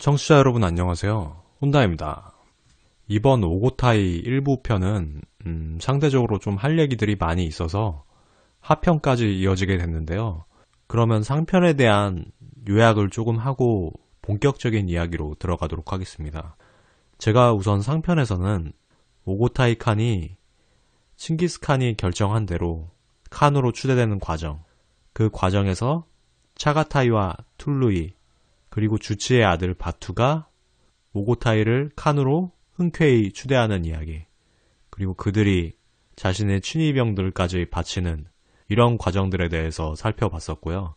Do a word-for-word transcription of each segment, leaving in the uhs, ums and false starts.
청취자 여러분 안녕하세요. 혼다입니다. 이번 오고타이 일 부 편은 음, 상대적으로 좀 할 얘기들이 많이 있어서 하편까지 이어지게 됐는데요. 그러면 상편에 대한 요약을 조금 하고 본격적인 이야기로 들어가도록 하겠습니다. 제가 우선 상편에서는 오고타이 칸이 칭기스칸이 결정한 대로 칸으로 추대되는 과정, 그 과정에서 차가타이와 툴루이 그리고 주치의 아들 바투가 오고타이를 칸으로 흔쾌히 추대하는 이야기, 그리고 그들이 자신의 친위병들까지 바치는 이런 과정들에 대해서 살펴봤었고요.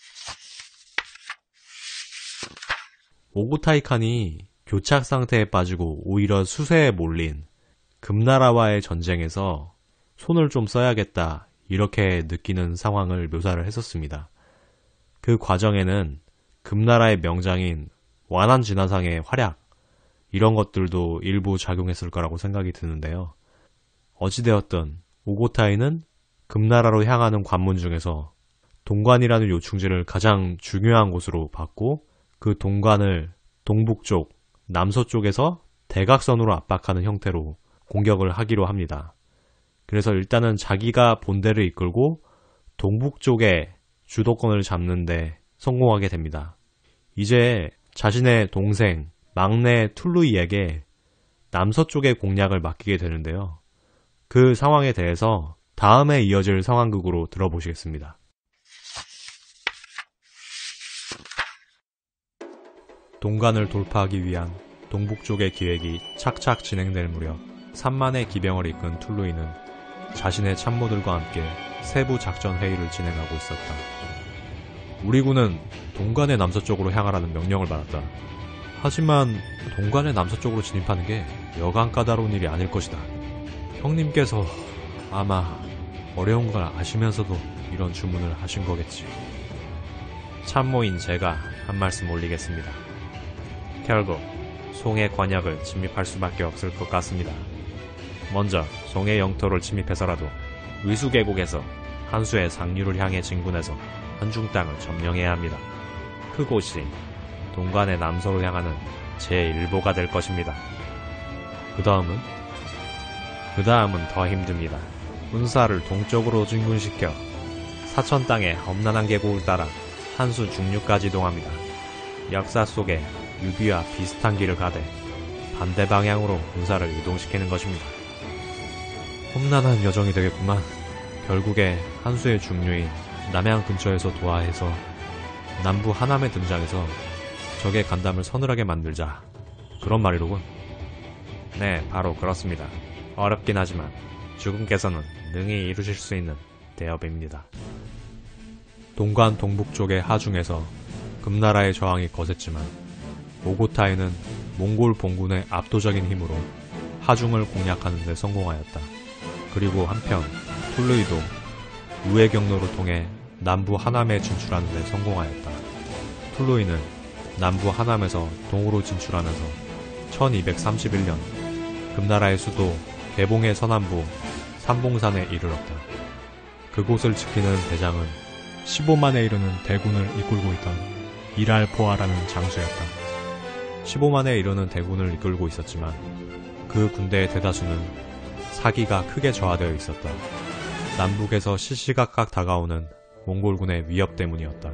오고타이 칸이 교착 상태에 빠지고 오히려 수세에 몰린 금나라와의 전쟁에서 손을 좀 써야겠다 이렇게 느끼는 상황을 묘사를 했었습니다. 그 과정에는 금나라의 명장인 완한진화상의 활약, 이런 것들도 일부 작용했을 거라고 생각이 드는데요. 어찌되었든 오고타이는 금나라로 향하는 관문 중에서 동관이라는 요충지를 가장 중요한 곳으로 봤고, 그 동관을 동북쪽, 남서쪽에서 대각선으로 압박하는 형태로 공격을 하기로 합니다. 그래서 일단은 자기가 본대를 이끌고 동북쪽에 주도권을 잡는데 성공하게 됩니다. 이제 자신의 동생 막내 툴루이에게 남서쪽의 공략을 맡기게 되는데요. 그 상황에 대해서 다음에 이어질 상황극으로 들어보시겠습니다. 동관을 돌파하기 위한 동북쪽의 기획이 착착 진행될 무렵 삼만의 기병을 이끈 툴루이는 자신의 참모들과 함께 세부 작전 회의를 진행하고 있었다. 우리 군은 동관의 남서쪽으로 향하라는 명령을 받았다. 하지만 동관의 남서쪽으로 진입하는 게 여간 까다로운 일이 아닐 것이다. 형님께서 아마 어려운 걸 아시면서도 이런 주문을 하신 거겠지. 참모인 제가 한 말씀 올리겠습니다. 결국 송의 관역을 침입할 수밖에 없을 것 같습니다. 먼저 송의 영토를 침입해서라도 위수계곡에서 한수의 상류를 향해 진군해서 한중 땅을 점령해야 합니다. 그곳이 동관의 남서로 향하는 제일 보가 될 것입니다. 그 다음은? 그 다음은 더 힘듭니다. 군사를 동쪽으로 진군시켜 사천 땅의 험난한 계곡을 따라 한수 중류까지 이동합니다. 역사 속에 유비와 비슷한 길을 가되 반대 방향으로 군사를 이동시키는 것입니다. 험난한 여정이 되겠구만. 결국에 한수의 중류인 남양 근처에서 도하해서 남부 하남에 등장해서 적의 간담을 서늘하게 만들자, 그런 말이로군. 네, 바로 그렇습니다. 어렵긴 하지만 주군께서는 능히 이루실 수 있는 대업입니다. 동관 동북쪽의 하중에서 금나라의 저항이 거셌지만 오고타이는 몽골 봉군의 압도적인 힘으로 하중을 공략하는 데 성공하였다. 그리고 한편 툴루이도 우회 경로로 통해 남부 하남에 진출하는 데 성공하였다. 툴루이는 남부 하남에서 동으로 진출하면서 천이백삼십일 년 금나라의 수도 개봉의 서남부 삼봉산에 이르렀다. 그곳을 지키는 대장은 십오만에 이르는 대군을 이끌고 있던 이랄포아라는 장수였다. 십오만에 이르는 대군을 이끌고 있었지만 그 군대의 대다수는 사기가 크게 저하되어 있었다. 남북에서 시시각각 다가오는 몽골군의 위협 때문이었다.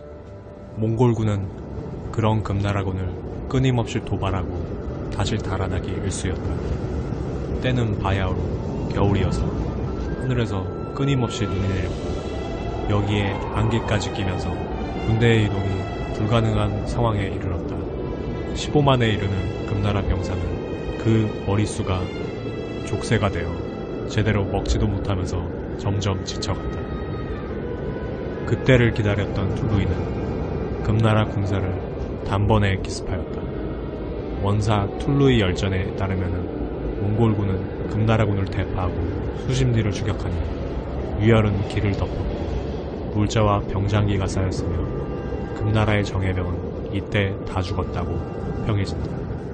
몽골군은 그런 금나라군을 끊임없이 도발하고 다시 달아나기 일쑤였다. 때는 바야흐로 겨울이어서 하늘에서 끊임없이 눈이 내렸고 여기에 안개까지 끼면서 군대의 이동이 불가능한 상황에 이르렀다. 십오만에 이르는 금나라 병사는 그 머릿수가 족쇄가 되어 제대로 먹지도 못하면서 점점 지쳐갔다. 그때를 기다렸던 툴루이는 금나라 군사를 단번에 기습하였다. 원사 툴루이 열전에 따르면 몽골군은 금나라군을 대파하고 수십 리를 추격하니 위열은 길을 덮었고 물자와 병장기가 쌓였으며 금나라의 정예병은 이때 다 죽었다고 평해진다.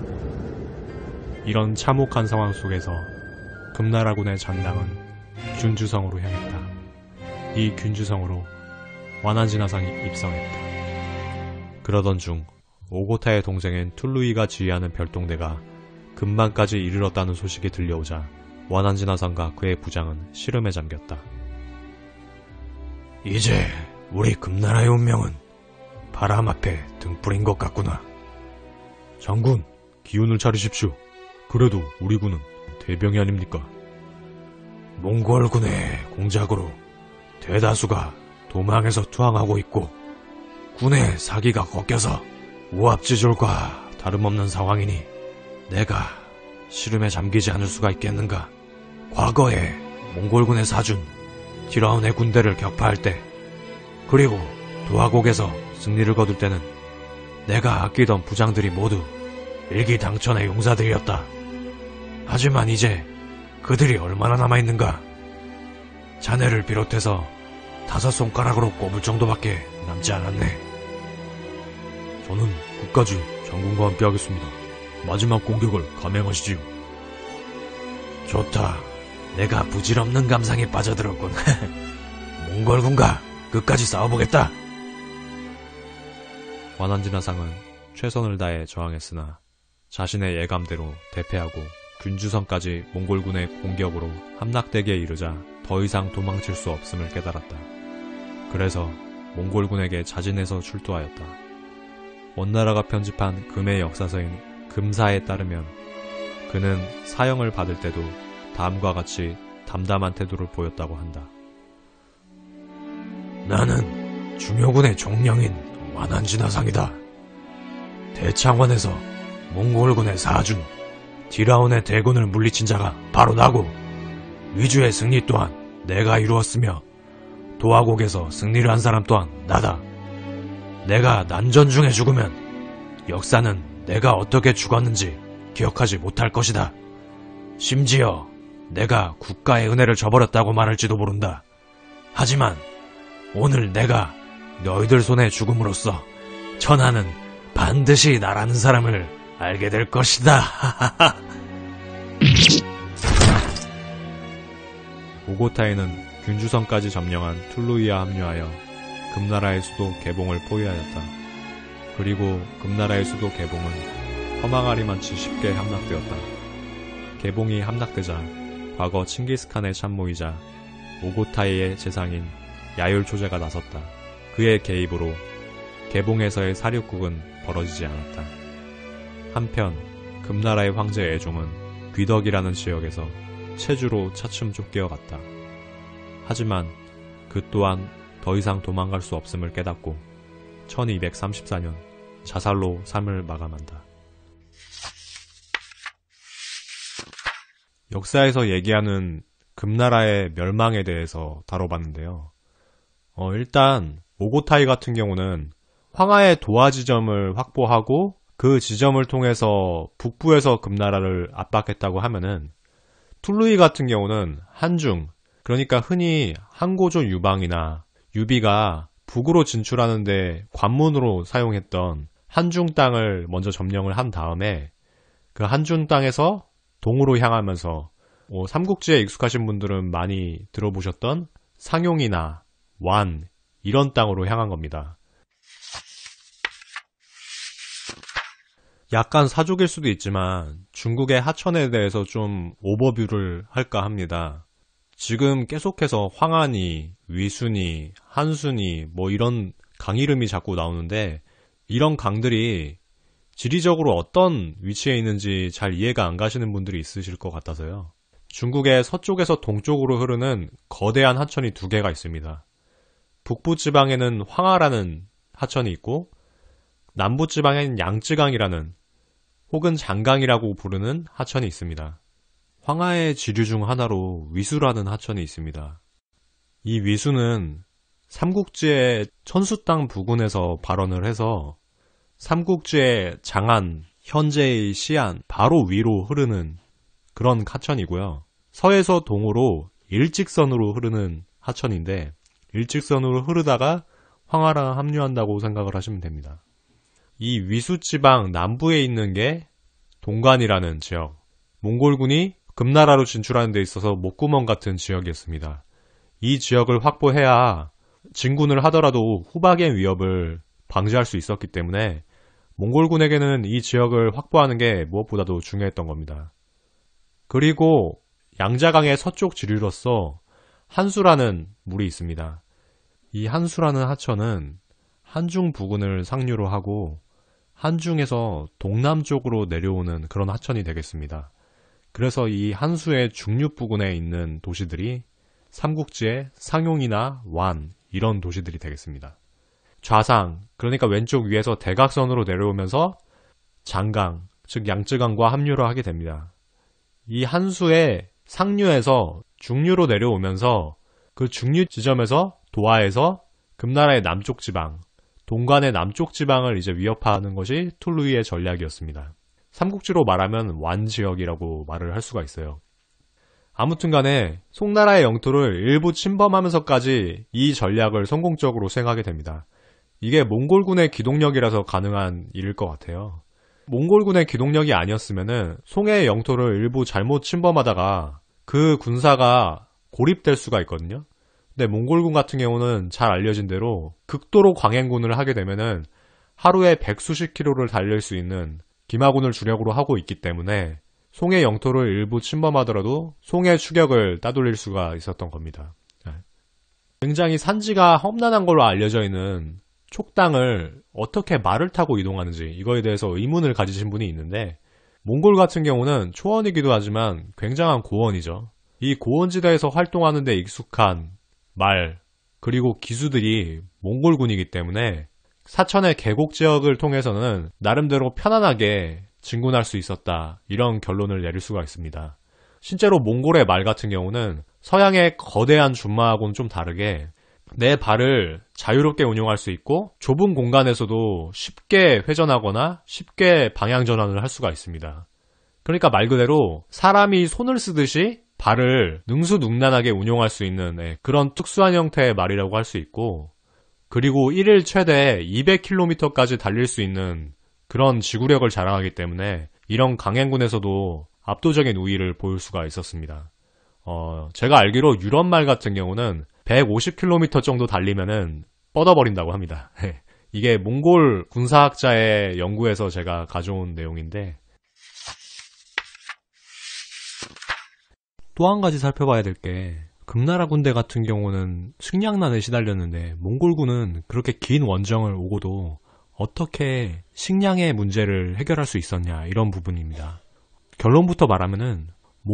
이런 참혹한 상황 속에서 금나라군의 전당은 균주성으로 향했다. 이 균주성으로 완한진화상이 입성했다. 그러던 중 오고타의 동생인 툴루이가 지휘하는 별동대가 금반까지 이르렀다는 소식이 들려오자 와난지나상과 그의 부장은 시름에 잠겼다. 이제 우리 금나라의 운명은 바람 앞에 등불인 것 같구나. 장군, 기운을 차리십시오. 그래도 우리 군은 대병이 아닙니까? 몽골군의 공작으로 대다수가 도망해서 투항하고 있고 군의 사기가 꺾여서 우압지졸과 다름없는 상황이니 내가 시름에 잠기지 않을 수가 있겠는가. 과거에 몽골군의 사준 디라운의 군대를 격파할 때 그리고 도하곡에서 승리를 거둘 때는 내가 아끼던 부장들이 모두 일기당천의 용사들이었다. 하지만 이제 그들이 얼마나 남아있는가. 자네를 비롯해서 다섯 손가락으로 꼽을 정도밖에 남지 않았네. 저는 끝까지 장군과 함께 하겠습니다. 마지막 공격을 감행하시지요. 좋다. 내가 부질없는 감상에 빠져들었군. 몽골군과 끝까지 싸워보겠다. 와난지나상은 최선을 다해 저항했으나 자신의 예감대로 대패하고 균주성까지 몽골군의 공격으로 함락되기에 이르자 더 이상 도망칠 수 없음을 깨달았다. 그래서 몽골군에게 자진해서 출두하였다. 원나라가 편집한 금의 역사서인 금사에 따르면 그는 사형을 받을 때도 다음과 같이 담담한 태도를 보였다고 한다. 나는 중요군의 종령인 와난지나상이다. 대창원에서 몽골군의 사준 디라운의 대군을 물리친 자가 바로 나고 위주의 승리 또한 내가 이루었으며 도하곡에서 승리를 한 사람 또한 나다. 내가 난전 중에 죽으면 역사는 내가 어떻게 죽었는지 기억하지 못할 것이다. 심지어 내가 국가의 은혜를 저버렸다고 말할지도 모른다. 하지만 오늘 내가 너희들 손에 죽음으로써 천하는 반드시 나라는 사람을 알게 될 것이다. 오고타에는 균주성까지 점령한 툴루이와 합류하여 금나라의 수도 개봉을 포위하였다. 그리고 금나라의 수도 개봉은 허망아리만치 쉽게 함락되었다. 개봉이 함락되자 과거 칭기스칸의 참모이자 오고타이의 재상인 야율초제가 나섰다. 그의 개입으로 개봉에서의 사륙국은 벌어지지 않았다. 한편 금나라의 황제 애종은 귀덕이라는 지역에서 체주로 차츰 쫓겨갔다. 하지만 그 또한 더 이상 도망갈 수 없음을 깨닫고 천이백삼십사 년 자살로 삶을 마감한다. 역사에서 얘기하는 금나라의 멸망에 대해서 다뤄봤는데요. 어, 일단 오고타이 같은 경우는 황하의 도하 지점을 확보하고 그 지점을 통해서 북부에서 금나라를 압박했다고 하면은 툴루이 같은 경우는 한중, 그러니까 흔히 항고조 유방이나 유비가 북으로 진출하는데 관문으로 사용했던 한중 땅을 먼저 점령을 한 다음에 그 한중 땅에서 동으로 향하면서 어, 삼국지에 익숙하신 분들은 많이 들어보셨던 상용이나 완 이런 땅으로 향한 겁니다. 약간 사족일 수도 있지만 중국의 하천에 대해서 좀 오버뷰를 할까 합니다. 지금 계속해서 황하니, 위순이, 한순이 뭐 이런 강 이름이 자꾸 나오는데 이런 강들이 지리적으로 어떤 위치에 있는지 잘 이해가 안 가시는 분들이 있으실 것 같아서요. 중국의 서쪽에서 동쪽으로 흐르는 거대한 하천이 두 개가 있습니다. 북부지방에는 황하라는 하천이 있고 남부지방에는 양쯔강이라는 혹은 장강이라고 부르는 하천이 있습니다. 황하의 지류 중 하나로 위수라는 하천이 있습니다. 이 위수는 삼국지의 천수 땅 부근에서 발원을 해서 삼국지의 장안, 현재의 시안 바로 위로 흐르는 그런 하천이고요. 서에서 동으로 일직선으로 흐르는 하천인데 일직선으로 흐르다가 황하랑 합류한다고 생각을 하시면 됩니다. 이 위수지방 남부에 있는 게 동관이라는 지역, 몽골군이 금나라로 진출하는 데 있어서 목구멍 같은 지역이었습니다. 이 지역을 확보해야 진군을 하더라도 후박의 위협을 방지할 수 있었기 때문에 몽골군에게는 이 지역을 확보하는 게 무엇보다도 중요했던 겁니다. 그리고 양자강의 서쪽 지류로서 한수라는 물이 있습니다. 이 한수라는 하천은 한중 부근을 상류로 하고 한중에서 동남쪽으로 내려오는 그런 하천이 되겠습니다. 그래서 이 한수의 중류 부근에 있는 도시들이 삼국지의 상용이나 완 이런 도시들이 되겠습니다. 좌상, 그러니까 왼쪽 위에서 대각선으로 내려오면서 장강, 즉 양쯔강과 합류를 하게 됩니다. 이 한수의 상류에서 중류로 내려오면서 그 중류 지점에서 도하에서 금나라의 남쪽 지방, 동관의 남쪽 지방을 이제 위협하는 것이 툴루이의 전략이었습니다. 삼국지로 말하면 완지역이라고 말을 할 수가 있어요. 아무튼 간에 송나라의 영토를 일부 침범하면서까지 이 전략을 성공적으로 수행하게 됩니다. 이게 몽골군의 기동력이라서 가능한 일일 것 같아요. 몽골군의 기동력이 아니었으면은 송해의 영토를 일부 잘못 침범하다가 그 군사가 고립될 수가 있거든요. 근데 몽골군 같은 경우는 잘 알려진 대로 극도로 광행군을 하게 되면은 하루에 백수십 킬로를 달릴 수 있는 기마군을 주력으로 하고 있기 때문에 송해 영토를 일부 침범하더라도 송해 추격을 따돌릴 수가 있었던 겁니다. 굉장히 산지가 험난한 걸로 알려져 있는 촉당을 어떻게 말을 타고 이동하는지 이거에 대해서 의문을 가지신 분이 있는데 몽골 같은 경우는 초원이기도 하지만 굉장한 고원이죠. 이 고원지대에서 활동하는 데 익숙한 말 그리고 기수들이 몽골군이기 때문에 사천의 계곡 지역을 통해서는 나름대로 편안하게 진군할 수 있었다 이런 결론을 내릴 수가 있습니다. 실제로 몽골의 말 같은 경우는 서양의 거대한 준마하고는 좀 다르게 내 발을 자유롭게 운용할 수 있고 좁은 공간에서도 쉽게 회전하거나 쉽게 방향 전환을 할 수가 있습니다. 그러니까 말 그대로 사람이 손을 쓰듯이 발을 능수능란하게 운용할 수 있는 그런 특수한 형태의 말이라고 할 수 있고 그리고 일일 최대 이백 킬로미터까지 달릴 수 있는 그런 지구력을 자랑하기 때문에 이런 강행군에서도 압도적인 우위를 보일 수가 있었습니다. 어, 제가 알기로 유럽말 같은 경우는 백오십 킬로미터 정도 달리면은 뻗어버린다고 합니다. 이게 몽골 군사학자의 연구에서 제가 가져온 내용인데 또 한 가지 살펴봐야 될 게 금나라 군대 같은 경우는 식량난에 시달렸는데 몽골군은 그렇게 긴 원정을 오고도 어떻게 식량의 문제를 해결할 수 있었냐 이런 부분입니다. 결론부터 말하면은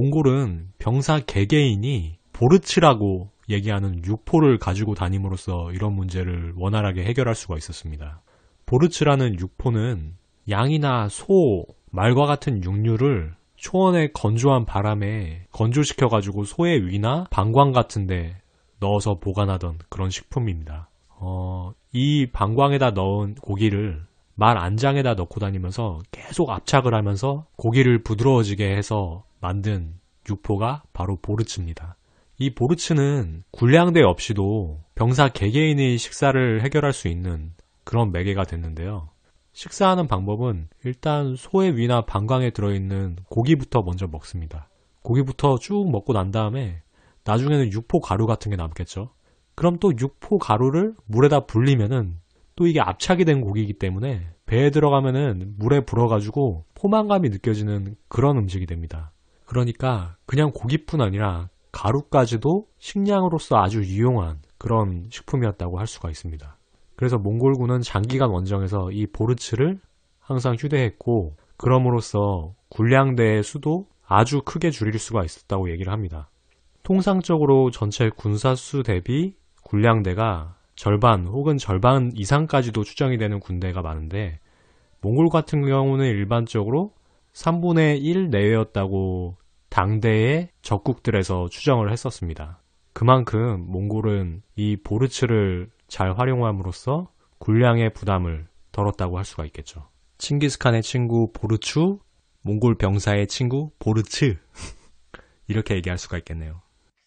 몽골은 병사 개개인이 보르츠라고 얘기하는 육포를 가지고 다님으로써 이런 문제를 원활하게 해결할 수가 있었습니다. 보르츠라는 육포는 양이나 소, 말과 같은 육류를 초원의 건조한 바람에 건조시켜가지고 소의 위나 방광 같은데 넣어서 보관하던 그런 식품입니다. 어, 이 방광에다 넣은 고기를 말 안장에다 넣고 다니면서 계속 압착을 하면서 고기를 부드러워지게 해서 만든 육포가 바로 보르츠입니다. 이 보르츠는 군량대 없이도 병사 개개인의 식사를 해결할 수 있는 그런 매개가 됐는데요. 식사하는 방법은 일단 소의 위나 방광에 들어있는 고기부터 먼저 먹습니다. 고기부터 쭉 먹고 난 다음에 나중에는 육포 가루 같은 게 남겠죠. 그럼 또 육포 가루를 물에다 불리면은 또 이게 압착이 된 고기이기 때문에 배에 들어가면은 물에 불어가지고 포만감이 느껴지는 그런 음식이 됩니다. 그러니까 그냥 고기뿐 아니라 가루까지도 식량으로서 아주 유용한 그런 식품이었다고 할 수가 있습니다. 그래서 몽골군은 장기간 원정에서 이 보르츠를 항상 휴대했고 그럼으로써 군량대의 수도 아주 크게 줄일 수가 있었다고 얘기를 합니다. 통상적으로 전체 군사수 대비 군량대가 절반 혹은 절반 이상까지도 추정이 되는 군대가 많은데 몽골 같은 경우는 일반적으로 삼분의 일 내외였다고 당대의 적국들에서 추정을 했었습니다. 그만큼 몽골은 이 보르츠를 잘 활용함으로써 군량의 부담을 덜었다고 할 수가 있겠죠. 칭기스칸의 친구 보르추, 몽골 병사의 친구 보르츠 이렇게 얘기할 수가 있겠네요.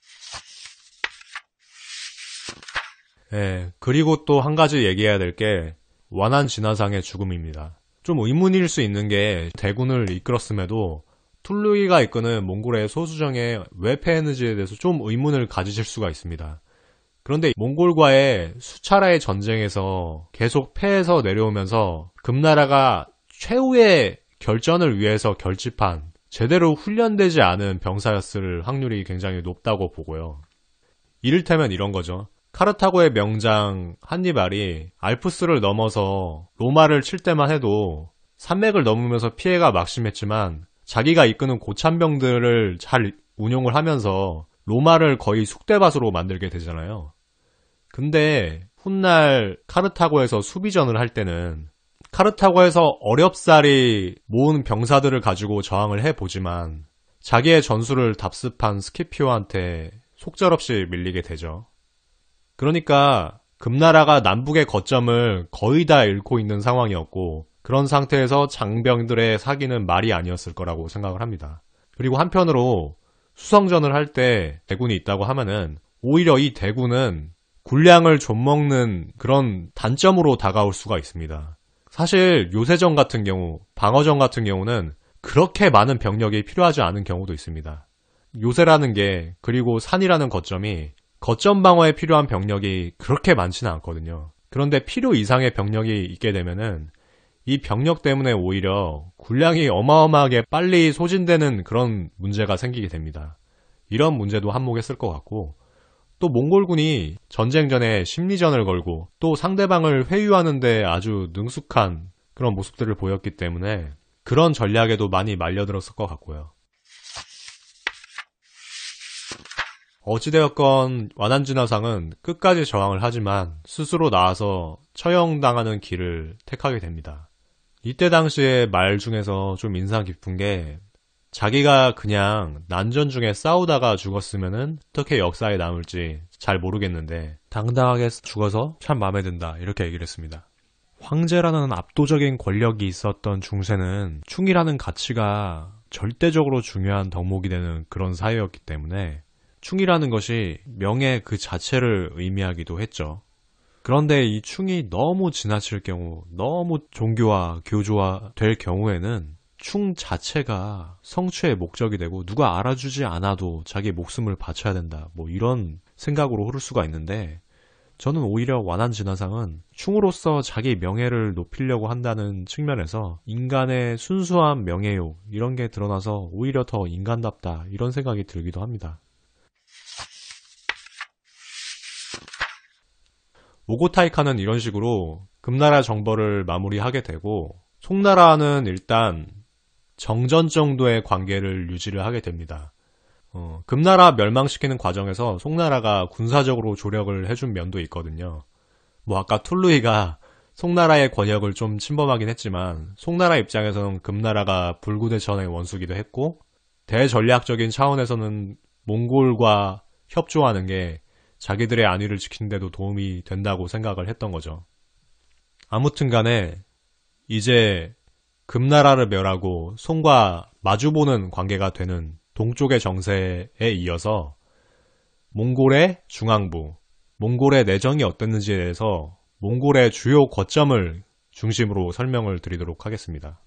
예, 그리고 또 한 가지 얘기해야 될 게 완한 진화상의 죽음입니다. 좀 의문일 수 있는 게 대군을 이끌었음에도 툴루이가 이끄는 몽골의 소수정에 왜 패했는지에 대해서 좀 의문을 가지실 수가 있습니다. 그런데 몽골과의 수차례의 전쟁에서 계속 패해서 내려오면서 금나라가 최후의 결전을 위해서 결집한 제대로 훈련되지 않은 병사였을 확률이 굉장히 높다고 보고요. 이를테면 이런 거죠. 카르타고의 명장 한니발이 알프스를 넘어서 로마를 칠 때만 해도 산맥을 넘으면서 피해가 막심했지만 자기가 이끄는 고참병들을 잘 운용을 하면서 로마를 거의 쑥대밭으로 만들게 되잖아요. 근데 훗날 카르타고에서 수비전을 할 때는 카르타고에서 어렵사리 모은 병사들을 가지고 저항을 해보지만 자기의 전술을 답습한 스키피오한테 속절없이 밀리게 되죠. 그러니까 금나라가 남북의 거점을 거의 다 잃고 있는 상황이었고 그런 상태에서 장병들의 사기는 말이 아니었을 거라고 생각을 합니다. 그리고 한편으로 수성전을 할 때 대군이 있다고 하면은 오히려 이 대군은 군량을 좀먹는 그런 단점으로 다가올 수가 있습니다. 사실 요새전 같은 경우, 방어전 같은 경우는 그렇게 많은 병력이 필요하지 않은 경우도 있습니다. 요새라는 게 그리고 산이라는 거점이 거점 방어에 필요한 병력이 그렇게 많지는 않거든요. 그런데 필요 이상의 병력이 있게 되면은 이 병력 때문에 오히려 군량이 어마어마하게 빨리 소진되는 그런 문제가 생기게 됩니다. 이런 문제도 한몫했을 것 같고 또 몽골군이 전쟁 전에 심리전을 걸고 또 상대방을 회유하는 데 아주 능숙한 그런 모습들을 보였기 때문에 그런 전략에도 많이 말려들었을 것 같고요. 어찌되었건 완안진화상은 끝까지 저항을 하지만 스스로 나와서 처형당하는 길을 택하게 됩니다. 이때 당시에 말 중에서 좀 인상 깊은 게 자기가 그냥 난전 중에 싸우다가 죽었으면은 어떻게 역사에 남을지 잘 모르겠는데 당당하게 죽어서 참 마음에 든다 이렇게 얘기를 했습니다. 황제라는 압도적인 권력이 있었던 중세는 충이라는 가치가 절대적으로 중요한 덕목이 되는 그런 사회였기 때문에 충이라는 것이 명예 그 자체를 의미하기도 했죠. 그런데 이 충이 너무 지나칠 경우, 너무 종교화, 교조화 될 경우에는 충 자체가 성취의 목적이 되고 누가 알아주지 않아도 자기 목숨을 바쳐야 된다. 뭐 이런 생각으로 흐를 수가 있는데 저는 오히려 완안진화상은 충으로서 자기 명예를 높이려고 한다는 측면에서 인간의 순수한 명예욕 이런 게 드러나서 오히려 더 인간답다 이런 생각이 들기도 합니다. 오고타이카는 이런 식으로 금나라 정벌을 마무리하게 되고 송나라는 일단 정전 정도의 관계를 유지를 하게 됩니다. 어, 금나라 멸망시키는 과정에서 송나라가 군사적으로 조력을 해준 면도 있거든요. 뭐 아까 툴루이가 송나라의 권역을 좀 침범하긴 했지만 송나라 입장에서는 금나라가 불구대천의 원수기도 했고 대전략적인 차원에서는 몽골과 협조하는 게 자기들의 안위를 지키는 데도 도움이 된다고 생각을 했던 거죠. 아무튼 간에 이제 금나라를 멸하고 송과 마주보는 관계가 되는 동쪽의 정세에 이어서 몽골의 중앙부, 몽골의 내정이 어땠는지에 대해서 몽골의 주요 거점을 중심으로 설명을 드리도록 하겠습니다.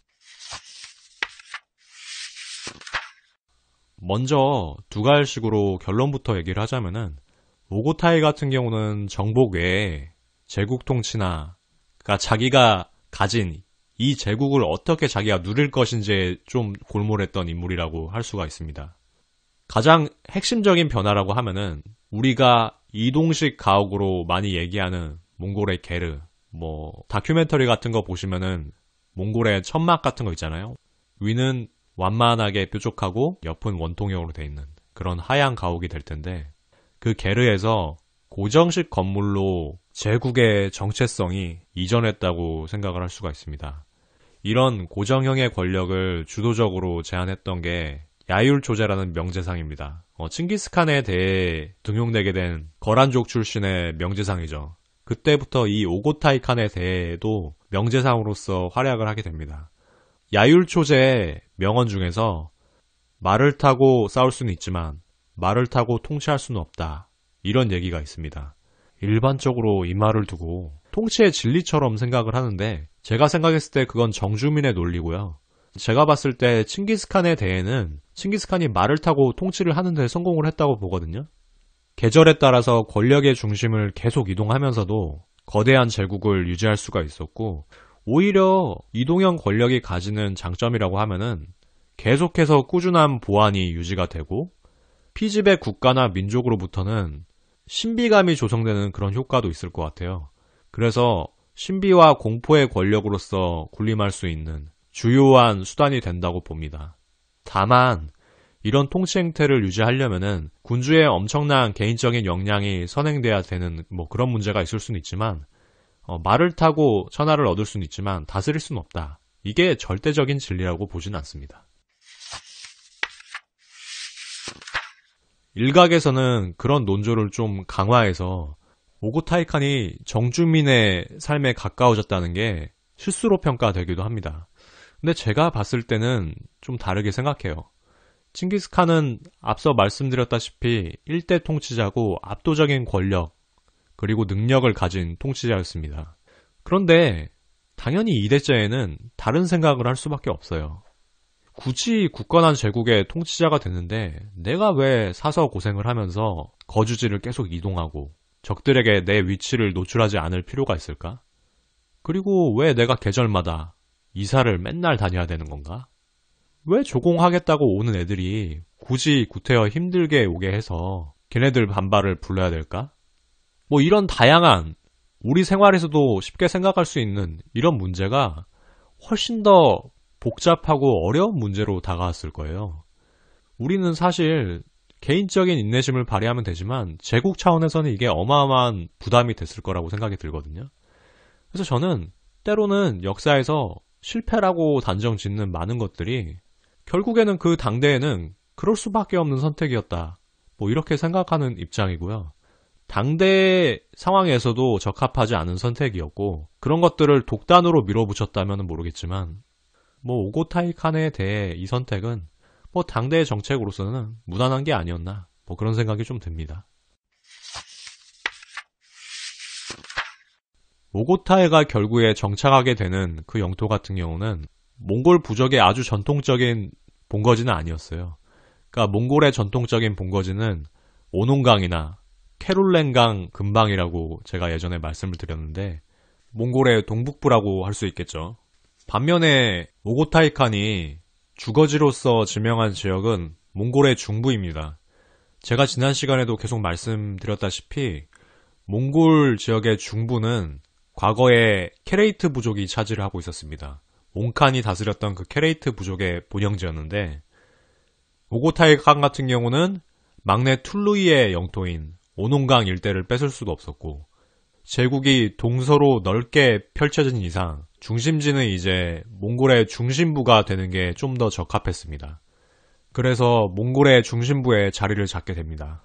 먼저 두 가지식으로 결론부터 얘기를 하자면은 오고타이 같은 경우는 정복 외에 제국 통치나 그러니까 자기가 가진 이 제국을 어떻게 자기가 누릴 것인지에 좀 골몰했던 인물이라고 할 수가 있습니다. 가장 핵심적인 변화라고 하면은 우리가 이동식 가옥으로 많이 얘기하는 몽골의 게르, 뭐 다큐멘터리 같은 거 보시면은 몽골의 천막 같은 거 있잖아요. 위는 완만하게 뾰족하고 옆은 원통형으로 돼 있는 그런 하얀 가옥이 될 텐데 그 게르에서 고정식 건물로 제국의 정체성이 이전했다고 생각을 할 수가 있습니다. 이런 고정형의 권력을 주도적으로 제안했던 게 야율초제라는 명제상입니다. 어, 칭기스칸에 대해 등용되게 된 거란족 출신의 명제상이죠. 그때부터 이 오고타이 칸에 대해도 명제상으로서 활약을 하게 됩니다. 야율초제의 명언 중에서 말을 타고 싸울 수는 있지만 말을 타고 통치할 수는 없다. 이런 얘기가 있습니다. 일반적으로 이 말을 두고 통치의 진리처럼 생각을 하는데 제가 생각했을 때 그건 정주민의 논리고요. 제가 봤을 때 칭기스칸에 대해는 칭기스칸이 말을 타고 통치를 하는 데 성공을 했다고 보거든요. 계절에 따라서 권력의 중심을 계속 이동하면서도 거대한 제국을 유지할 수가 있었고, 오히려 이동형 권력이 가지는 장점이라고 하면은 계속해서 꾸준한 보안이 유지가 되고, 피지배 국가나 민족으로부터는 신비감이 조성되는 그런 효과도 있을 것 같아요. 그래서 신비와 공포의 권력으로서 군림할 수 있는 주요한 수단이 된다고 봅니다. 다만 이런 통치 행태를 유지하려면은 군주의 엄청난 개인적인 역량이 선행돼야 되는 뭐 그런 문제가 있을 수는 있지만, 어, 말을 타고 천하를 얻을 수는 있지만 다스릴 수는 없다. 이게 절대적인 진리라고 보지는 않습니다. 일각에서는 그런 논조를 좀 강화해서 오고타이칸이 정주민의 삶에 가까워졌다는 게 실수로 평가되기도 합니다. 근데 제가 봤을 때는 좀 다르게 생각해요. 칭기스칸은 앞서 말씀드렸다시피 일대 통치자고 압도적인 권력 그리고 능력을 가진 통치자였습니다. 그런데 당연히 이대째에는 다른 생각을 할 수밖에 없어요. 굳이 굳건한 제국의 통치자가 됐는데 내가 왜 사서 고생을 하면서 거주지를 계속 이동하고 적들에게 내 위치를 노출하지 않을 필요가 있을까? 그리고 왜 내가 계절마다 이사를 맨날 다녀야 되는 건가? 왜 조공하겠다고 오는 애들이 굳이 구태여 힘들게 오게 해서 걔네들 반발을 불러야 될까? 뭐 이런 다양한 우리 생활에서도 쉽게 생각할 수 있는 이런 문제가 훨씬 더 복잡하고 어려운 문제로 다가왔을 거예요. 우리는 사실 개인적인 인내심을 발휘하면 되지만 제국 차원에서는 이게 어마어마한 부담이 됐을 거라고 생각이 들거든요. 그래서 저는 때로는 역사에서 실패라고 단정 짓는 많은 것들이 결국에는 그 당대에는 그럴 수밖에 없는 선택이었다. 뭐 이렇게 생각하는 입장이고요. 당대 상황에서도 적합하지 않은 선택이었고 그런 것들을 독단으로 밀어붙였다면 모르겠지만 뭐 오고타이 칸에 대해 이 선택은 뭐 당대의 정책으로서는 무난한 게 아니었나 뭐 그런 생각이 좀 듭니다. 오고타이가 결국에 정착하게 되는 그 영토 같은 경우는 몽골 부족의 아주 전통적인 본거지는 아니었어요. 그러니까 몽골의 전통적인 본거지는 오농강이나 캐롤렌강 근방이라고 제가 예전에 말씀을 드렸는데 몽골의 동북부라고 할 수 있겠죠. 반면에 오고타이 칸이 주거지로서 지명한 지역은 몽골의 중부입니다. 제가 지난 시간에도 계속 말씀드렸다시피 몽골 지역의 중부는 과거에 케레이트 부족이 차지를 하고 있었습니다. 옹칸이 다스렸던 그 케레이트 부족의 본영지였는데 오고타이 칸 같은 경우는 막내 툴루이의 영토인 오농강 일대를 뺏을 수도 없었고 제국이 동서로 넓게 펼쳐진 이상 중심지는 이제 몽골의 중심부가 되는 게 좀 더 적합했습니다. 그래서 몽골의 중심부에 자리를 잡게 됩니다.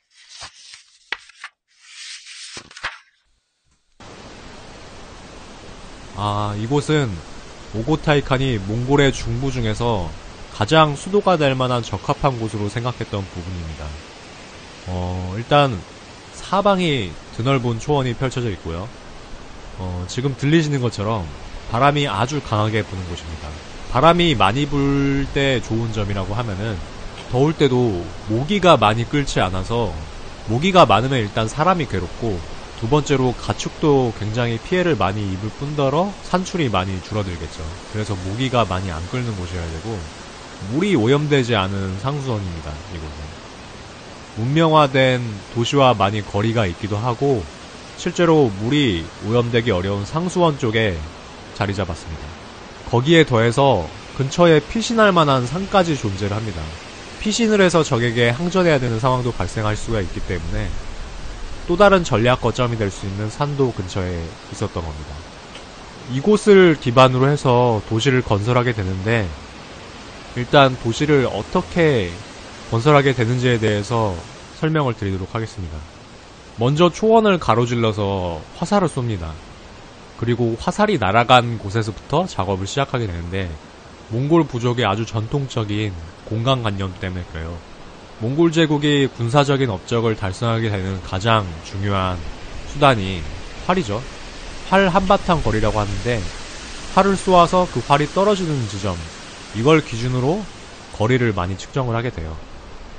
아, 이곳은 오고타이 칸이 몽골의 중부 중에서 가장 수도가 될 만한 적합한 곳으로 생각했던 부분입니다. 어, 일단 사방이 드넓은 초원이 펼쳐져 있고요. 어, 지금 들리시는 것처럼 바람이 아주 강하게 부는 곳입니다. 바람이 많이 불 때 좋은 점이라고 하면은 더울 때도 모기가 많이 끓지 않아서 모기가 많으면 일단 사람이 괴롭고 두 번째로 가축도 굉장히 피해를 많이 입을 뿐더러 산출이 많이 줄어들겠죠. 그래서 모기가 많이 안 끓는 곳이어야 되고 물이 오염되지 않은 상수원입니다. 이곳은. 문명화된 도시와 많이 거리가 있기도 하고 실제로 물이 오염되기 어려운 상수원 쪽에 자리 잡았습니다. 거기에 더해서 근처에 피신할 만한 산까지 존재를 합니다. 피신을 해서 적에게 항전해야 되는 상황도 발생할 수가 있기 때문에 또 다른 전략 거점이 될 수 있는 산도 근처에 있었던 겁니다. 이곳을 기반으로 해서 도시를 건설하게 되는데 일단 도시를 어떻게 건설하게 되는지에 대해서 설명을 드리도록 하겠습니다. 먼저 초원을 가로질러서 화살을 쏩니다. 그리고 화살이 날아간 곳에서부터 작업을 시작하게 되는데 몽골 부족의 아주 전통적인 공간관념 때문에 그래요. 몽골 제국이 군사적인 업적을 달성하게 되는 가장 중요한 수단이 활이죠. 활 한바탕 거리라고 하는데 활을 쏘아서 그 활이 떨어지는 지점 이걸 기준으로 거리를 많이 측정을 하게 돼요.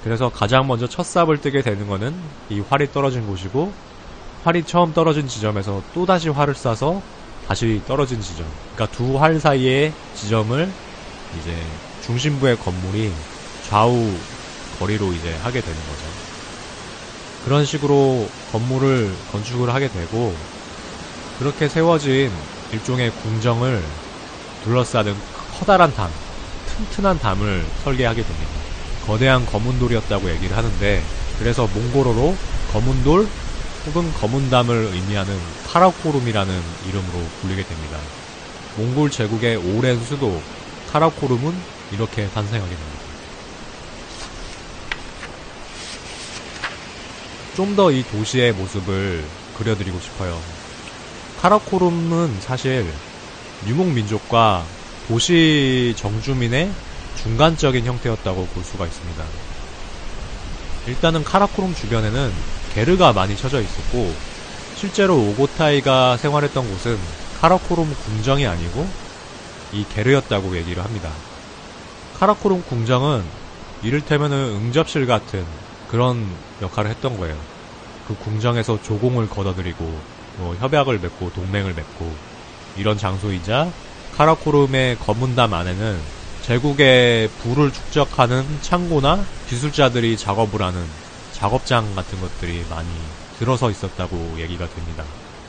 그래서 가장 먼저 첫 삽을 뜨게 되는 거는 이 활이 떨어진 곳이고, 활이 처음 떨어진 지점에서 또다시 활을 쏴서 다시 떨어진 지점, 그러니까 두 활 사이의 지점을 이제 중심부의 건물이 좌우 거리로 이제 하게 되는 거죠. 그런 식으로 건물을 건축을 하게 되고, 그렇게 세워진 일종의 궁정을 둘러싸는 커다란 담, 튼튼한 담을 설계하게 됩니다. 거대한 검은돌이었다고 얘기를 하는데, 그래서 몽골어로 검은돌 혹은 검은담을 의미하는 카라코룸이라는 이름으로 불리게 됩니다. 몽골 제국의 오랜 수도 카라코룸은 이렇게 탄생하게 됩니다. 좀 더 이 도시의 모습을 그려드리고 싶어요. 카라코룸은 사실 유목민족과 도시 정주민의 중간적인 형태였다고 볼 수가 있습니다. 일단은 카라코룸 주변에는 게르가 많이 쳐져 있었고, 실제로 오고타이가 생활했던 곳은 카라코룸 궁정이 아니고 이 게르였다고 얘기를 합니다. 카라코룸 궁정은 이를테면은 응접실 같은 그런 역할을 했던 거예요. 그 궁정에서 조공을 걷어들이고 뭐 협약을 맺고 동맹을 맺고 이런 장소이자, 카라코룸의 검은담 안에는 제국의 부를 축적하는 창고나 기술자들이 작업을 하는 작업장 같은 것들이 많이 들어서 있었다고 얘기가 됩니다.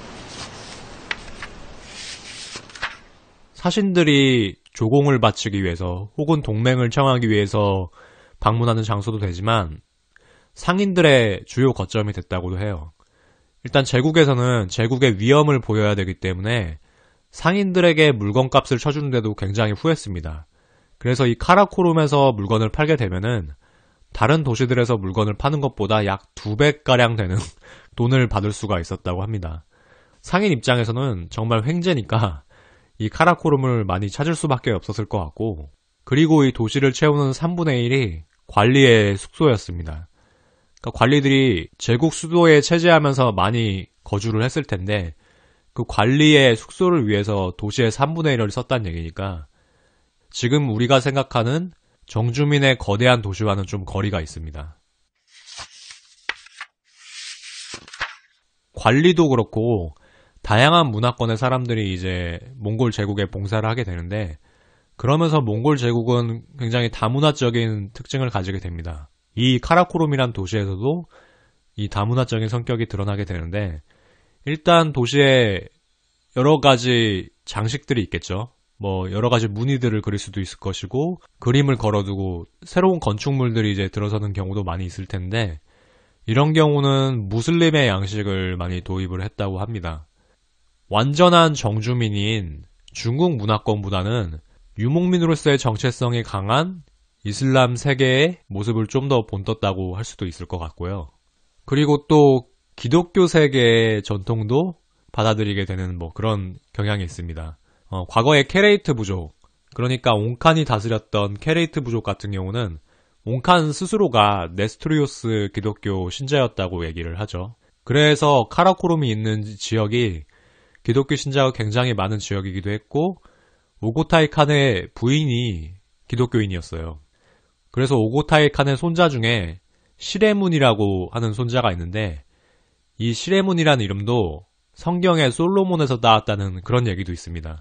사신들이 조공을 바치기 위해서 혹은 동맹을 청하기 위해서 방문하는 장소도 되지만, 상인들의 주요 거점이 됐다고도 해요. 일단 제국에서는 제국의 위엄을 보여야 되기 때문에 상인들에게 물건값을 쳐주는데도 굉장히 후했습니다. 그래서 이 카라코룸에서 물건을 팔게 되면은 다른 도시들에서 물건을 파는 것보다 약 두 배가량 되는 돈을 받을 수가 있었다고 합니다. 상인 입장에서는 정말 횡재니까 이 카라코룸을 많이 찾을 수밖에 없었을 것 같고, 그리고 이 도시를 채우는 삼분의 일이 관리의 숙소였습니다. 그러니까 관리들이 제국 수도에 체제하면서 많이 거주를 했을 텐데, 그 관리의 숙소를 위해서 도시의 삼분의 일을 썼다는 얘기니까 지금 우리가 생각하는 정주민의 거대한 도시와는 좀 거리가 있습니다. 관리도 그렇고 다양한 문화권의 사람들이 이제 몽골 제국에 봉사를 하게 되는데, 그러면서 몽골 제국은 굉장히 다문화적인 특징을 가지게 됩니다. 이 카라코룸이란 도시에서도 이 다문화적인 성격이 드러나게 되는데, 일단 도시에 여러 가지 장식들이 있겠죠. 뭐 여러 가지 무늬들을 그릴 수도 있을 것이고, 그림을 걸어두고 새로운 건축물들이 이제 들어서는 경우도 많이 있을 텐데, 이런 경우는 무슬림의 양식을 많이 도입을 했다고 합니다. 완전한 정주민인 중국 문화권보다는 유목민으로서의 정체성이 강한 이슬람 세계의 모습을 좀 더 본떴다고 할 수도 있을 것 같고요. 그리고 또 기독교 세계의 전통도 받아들이게 되는 뭐 그런 경향이 있습니다. 어, 과거의 케레이트 부족, 그러니까 옹칸이 다스렸던 케레이트 부족 같은 경우는 옹칸 스스로가 네스토리오스 기독교 신자였다고 얘기를 하죠. 그래서 카라코룸이 있는 지역이 기독교 신자가 굉장히 많은 지역이기도 했고, 오고타이 칸의 부인이 기독교인이었어요. 그래서 오고타이 칸의 손자 중에 시레문이라고 하는 손자가 있는데, 이 시레문이라는 이름도 성경의 솔로몬에서 나왔다는 그런 얘기도 있습니다.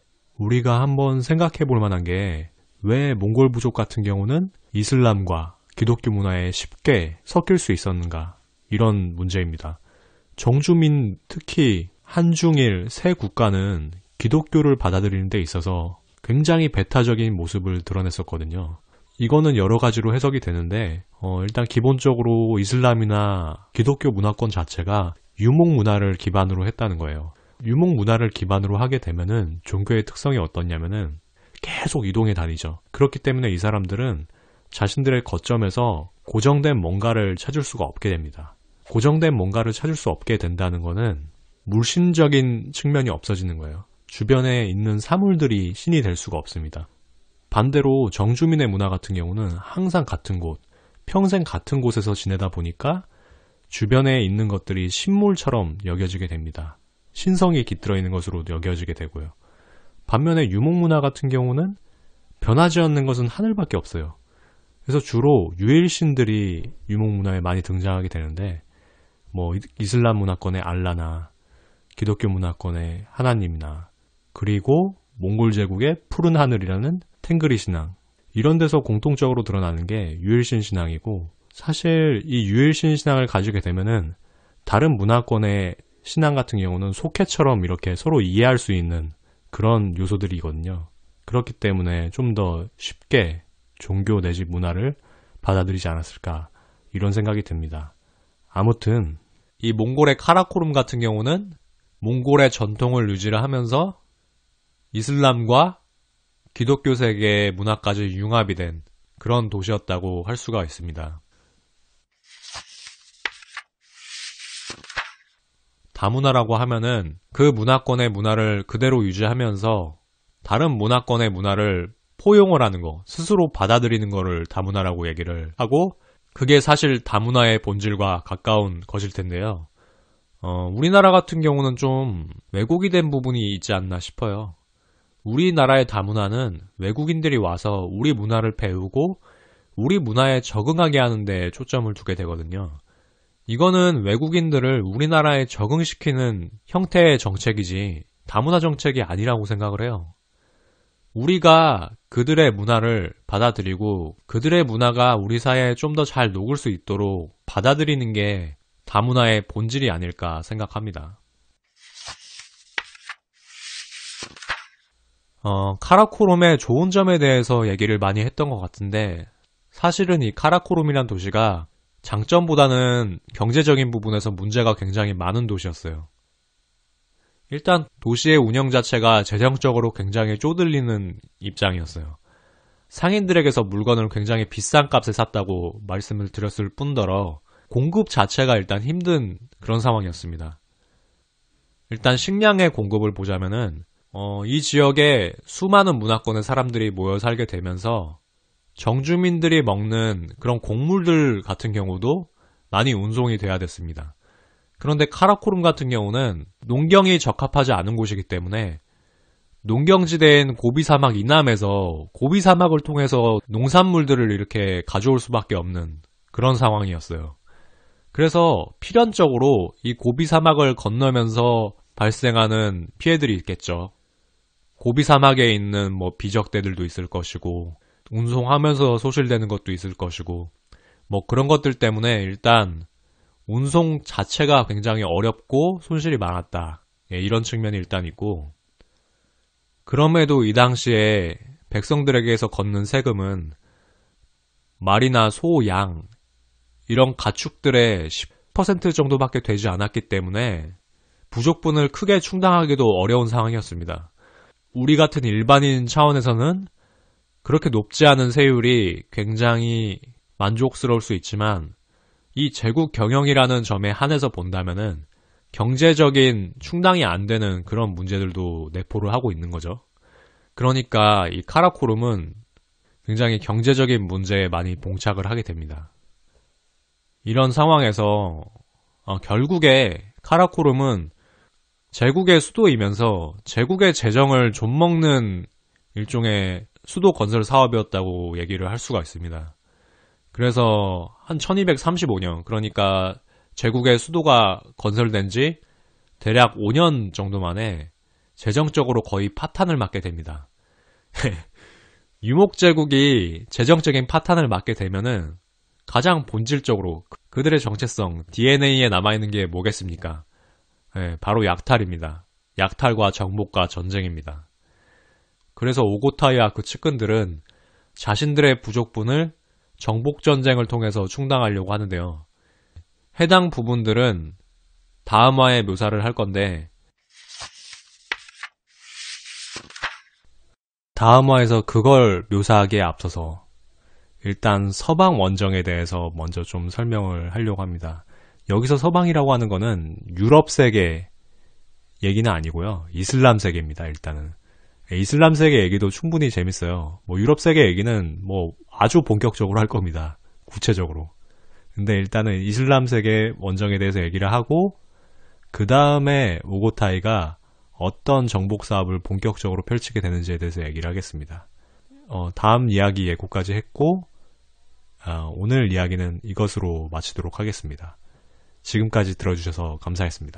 우리가 한번 생각해 볼 만한 게, 왜 몽골 부족 같은 경우는 이슬람과 기독교 문화에 쉽게 섞일 수 있었는가, 이런 문제입니다. 정주민, 특히 한중일 세 국가는 기독교를 받아들이는 데 있어서 굉장히 배타적인 모습을 드러냈었거든요. 이거는 여러 가지로 해석이 되는데, 어, 일단 기본적으로 이슬람이나 기독교 문화권 자체가 유목 문화를 기반으로 했다는 거예요. 유목 문화를 기반으로 하게 되면은 종교의 특성이 어떻냐면은 계속 이동해 다니죠. 그렇기 때문에 이 사람들은 자신들의 거점에서 고정된 뭔가를 찾을 수가 없게 됩니다. 고정된 뭔가를 찾을 수 없게 된다는 거는 물신적인 측면이 없어지는 거예요. 주변에 있는 사물들이 신이 될 수가 없습니다. 반대로 정주민의 문화 같은 경우는 항상 같은 곳, 평생 같은 곳에서 지내다 보니까 주변에 있는 것들이 신물처럼 여겨지게 됩니다. 신성이 깃들어 있는 것으로 여겨지게 되고요. 반면에 유목문화 같은 경우는 변하지 않는 것은 하늘밖에 없어요. 그래서 주로 유일신들이 유목문화에 많이 등장하게 되는데, 뭐 이슬람 문화권의 알라나 기독교 문화권의 하나님이나, 그리고 몽골 제국의 푸른 하늘이라는 탱그리 신앙, 이런 데서 공통적으로 드러나는 게 유일신 신앙이고, 사실 이 유일신 신앙을 가지게 되면은 다른 문화권의 신앙 같은 경우는 속해처럼 이렇게 서로 이해할 수 있는 그런 요소들이거든요. 그렇기 때문에 좀 더 쉽게 종교 내지 문화를 받아들이지 않았을까, 이런 생각이 듭니다. 아무튼 이 몽골의 카라코룸 같은 경우는 몽골의 전통을 유지를 하면서 이슬람과 기독교 세계의 문화까지 융합이 된 그런 도시였다고 할 수가 있습니다. 다문화라고 하면은 그 문화권의 문화를 그대로 유지하면서 다른 문화권의 문화를 포용을 하는 거, 스스로 받아들이는 거를 다문화라고 얘기를 하고, 그게 사실 다문화의 본질과 가까운 것일 텐데요. 어, 우리나라 같은 경우는 좀 왜곡이 된 부분이 있지 않나 싶어요. 우리나라의 다문화는 외국인들이 와서 우리 문화를 배우고 우리 문화에 적응하게 하는 데 초점을 두게 되거든요. 이거는 외국인들을 우리나라에 적응시키는 형태의 정책이지 다문화 정책이 아니라고 생각을 해요. 우리가 그들의 문화를 받아들이고 그들의 문화가 우리 사회에 좀 더 잘 녹을 수 있도록 받아들이는 게 다문화의 본질이 아닐까 생각합니다. 어, 카라코룸의 좋은 점에 대해서 얘기를 많이 했던 것 같은데, 사실은 이 카라코룸이란 도시가 장점보다는 경제적인 부분에서 문제가 굉장히 많은 도시였어요. 일단 도시의 운영 자체가 재정적으로 굉장히 쪼들리는 입장이었어요. 상인들에게서 물건을 굉장히 비싼 값에 샀다고 말씀을 드렸을 뿐더러 공급 자체가 일단 힘든 그런 상황이었습니다. 일단 식량의 공급을 보자면은 어, 이 지역에 수많은 문화권의 사람들이 모여 살게 되면서 정주민들이 먹는 그런 곡물들 같은 경우도 많이 운송이 돼야 됐습니다. 그런데 카라코룸 같은 경우는 농경이 적합하지 않은 곳이기 때문에 농경지대인 고비사막 이남에서 고비사막을 통해서 농산물들을 이렇게 가져올 수밖에 없는 그런 상황이었어요. 그래서 필연적으로 이 고비사막을 건너면서 발생하는 피해들이 있겠죠. 고비사막에 있는 뭐 비적대들도 있을 것이고 운송하면서 소실되는 것도 있을 것이고 뭐 그런 것들 때문에 일단 운송 자체가 굉장히 어렵고 손실이 많았다. 예, 이런 측면이 일단 있고, 그럼에도 이 당시에 백성들에게서 걷는 세금은 말이나 소, 양 이런 가축들의 십 퍼센트 정도밖에 되지 않았기 때문에 부족분을 크게 충당하기도 어려운 상황이었습니다. 우리 같은 일반인 차원에서는 그렇게 높지 않은 세율이 굉장히 만족스러울 수 있지만 이 제국 경영이라는 점에 한해서 본다면은 경제적인 충당이 안 되는 그런 문제들도 내포를 하고 있는 거죠. 그러니까 이 카라코룸은 굉장히 경제적인 문제에 많이 봉착을 하게 됩니다. 이런 상황에서 어, 결국에 카라코룸은 제국의 수도이면서 제국의 재정을 좀먹는 일종의 수도 건설 사업이었다고 얘기를 할 수가 있습니다. 그래서 한 천이백삼십오 년, 그러니까 제국의 수도가 건설된 지 대략 오 년 정도 만에 재정적으로 거의 파탄을 맞게 됩니다. 유목제국이 재정적인 파탄을 맞게 되면은 가장 본질적으로 그들의 정체성, 디엔에이에 남아있는 게 뭐겠습니까? 네, 바로 약탈입니다. 약탈과 정복과 전쟁입니다. 그래서 오고타이와 그 측근들은 자신들의 부족분을 정복전쟁을 통해서 충당하려고 하는데요. 해당 부분들은 다음 화에 묘사를 할 건데, 다음 화에서 그걸 묘사하기에 앞서서 일단 서방 원정에 대해서 먼저 좀 설명을 하려고 합니다. 여기서 서방이라고 하는 거는 유럽 세계 얘기는 아니고요. 이슬람 세계입니다. 일단은 이슬람 세계 얘기도 충분히 재밌어요. 뭐 유럽 세계 얘기는 뭐 아주 본격적으로 할 겁니다. 구체적으로. 근데 일단은 이슬람 세계 원정에 대해서 얘기를 하고, 그 다음에 오고타이가 어떤 정복 사업을 본격적으로 펼치게 되는지에 대해서 얘기를 하겠습니다. 어, 다음 이야기 예고까지 했고, 아, 오늘 이야기는 이것으로 마치도록 하겠습니다. 지금까지 들어주셔서 감사했습니다.